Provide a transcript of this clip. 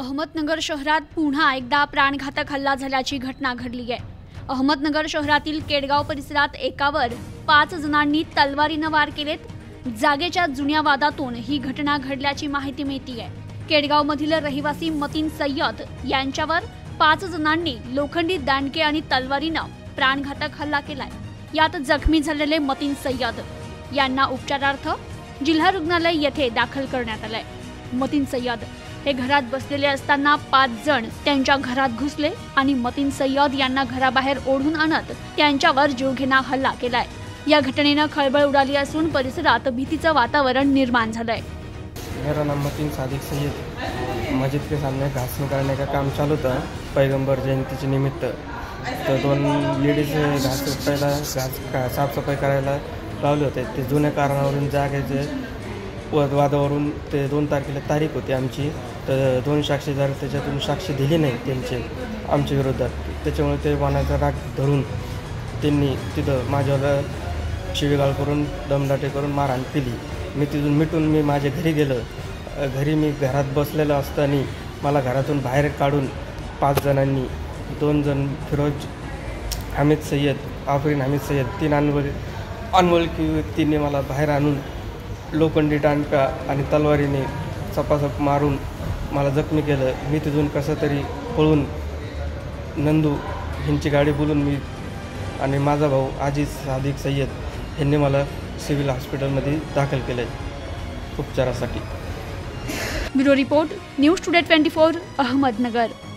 अहमदनगर शहरात पुन्हा एकदा प्राणघातक हल्ला झाल्याची घटना घडली आहे। अहमदनगर शहरातील केडगाव परिसरात एकावर 5 जणांनी तलवारीनं वार केलेत। जागेच्या जुन्या वादातून ही घटना घडल्याची माहिती मिळते आहे। केडगावमधील रहिवासी मतीन सय्यद यांच्यावर 5 जणांनी लोखंडी दांडके आणि तलवारीनं प्राणघातक हल्ला केलाय। यात जखमी झालेले मतीन सय्यद यांना उपचारार्थ जिल्हा रुग्णालय येथे दाखल करण्यात आलंय। मतीन सय्यद हे घरात बसलेले असताना 5 जण त्यांच्या घरात घुसले आणि मतीन सय्यद यांना घराबाहेर ओढून आणत त्यांच्यावर जीवघेणा हल्ला केलाय। या घटनेने खळबळ उडाली असून परिसरात भीतीचं वातावरण निर्माण झालंय। मेरा नाम मतीन सादिक सैयद। मस्जिद के सामने घास निकालने का काम चालू था पैगंबर जयंती के निमित्त। तो 2 लेडीज घास उपटायला घास साफसफाई करायला लावले होते। ते जुन्या कारणावरून जागेचे वादावरून ते 2 तारखेला तारीख होती आमची, तर 2 साक्षीदार त्याच्यातून साक्षी दिली नाही त्यांचे आमच्या विरोधात। त्याच्यामुळे ते वानाचा राग धरून त्यांनी तिथं माझ्यावर शिवीगाळ करून दमदाटी करून मारहाण केली। मी तिथून मिटून मी माझ्या घरी गेलो। घरी मी घरात बसलेलो असताना मला घरातून बाहेर काढून 5 जणांनी 2 जण फिरोज हमीद सय्यद, आफरीन हमीद सय्यद, 3 अनोळखी व्यक्तींनी मला बाहेर आणून लोखंडी दांडका आणि तलवारीने चपाचप मारून मला जखमी केलं। मी तिथून कसं तरी पळून नंदू ह्यांची गाडी बोलून मी आणि माझा भाऊ आजिज सादिक सय्यद यांनी मला सिव्हिल हॉस्पिटलमध्ये दाखल केलं उपचारासाठी। Bureau report, news today 24, Ahmednagar.